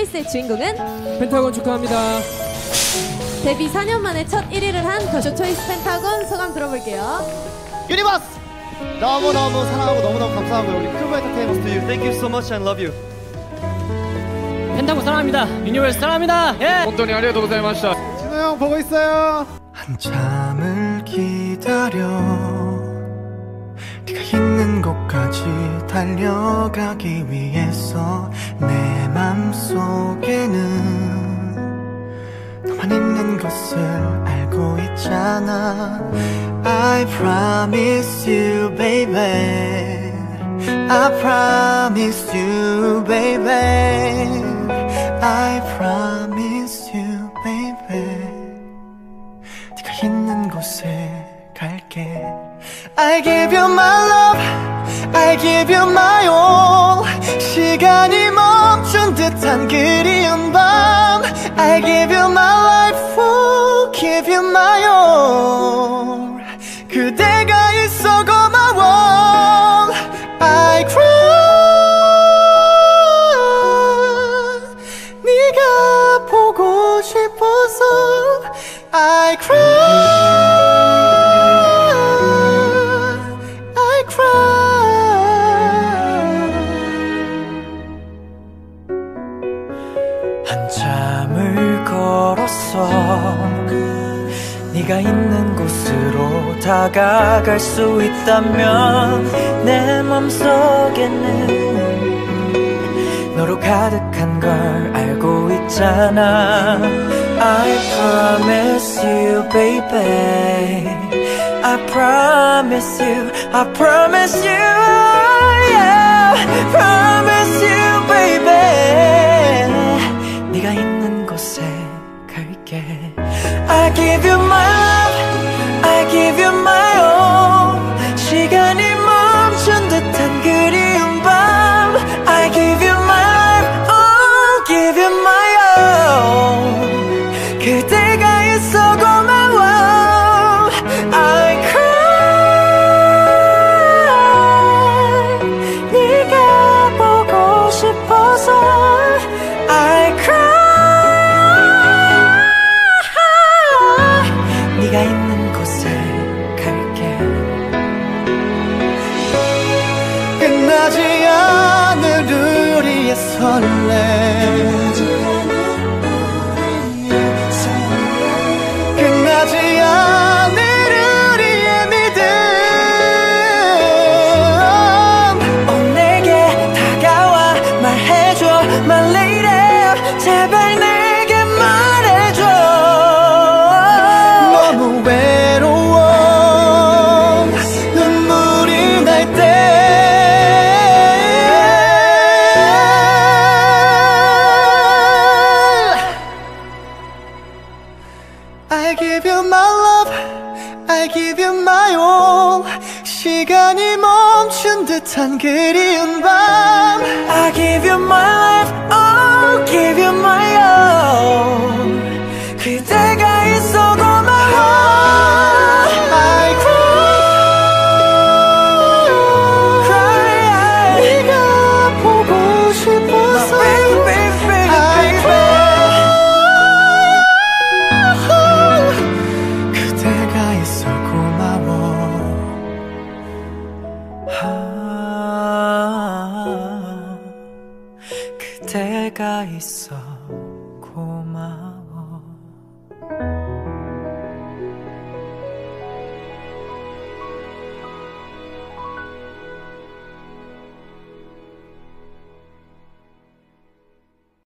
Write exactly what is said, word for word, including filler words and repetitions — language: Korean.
초이스의 주인공은 펜타곤 축하합니다. 데뷔 사 년 만에 첫 일 위를 한 더쇼 초이스 펜타곤 소감 들어볼게요. 유니버스! 너무너무 사랑하고 너무너무 감사하고요. 우리 큐브 엔터테인먼트 to you. Thank you so much and love you. 펜타곤 사랑합니다. 유니버스 사랑합니다. 예! 혼돈이 아리가또 고자이마시타. 진호 형 보고 있어요. 한참을 기다려 네가 있는 곳까지 달려가기 위해서 내 맘속에는 너만 있는 것을 알고 있잖아. I promise you baby, I promise you baby, I promise you baby. 네가 있는 곳에 갈게. I give you my love, I give you my all. 시간이 멈춘 듯한 그리운 밤. I give you my life, oh, give you my all. 그대가 있어 고마워. I cry. 네가 보고 싶어서 I cry. I cry. 한참을 걸었어. 네가 있는 곳으로 다가갈 수 있다면 내 맘속에는 너로 가득한 걸 알고 있잖아. I promise you baby, I promise you, I promise you, yeah, promise you baby. 네가 있는 곳에 갈게. I give you my love, I give you my all. 시간이 멈춘 듯한 그리운 밤. I give you my life, oh, give you my all. 그대가 있어 고마워. I cry. 네가 보고 싶어서 I cry. 네가 있는 곳에 갈게. 끝나지 않을 우리의 설렘. 끝나지 않을 우리의 믿음. 어, 내게 다가와 말해줘 my lady. 제발 내게 말해줘. 너무 외로워 눈물이 날 때. I give you my love, I give you my all. 시간이 멈춘 듯한 그리운 밤. I give you my life, oh, give you my all. 그대가 있어 고마워. I cry, cry. 네가 보고 싶어서 baby, I cry. 그대가 있어 고마워. 아, 그대가 있어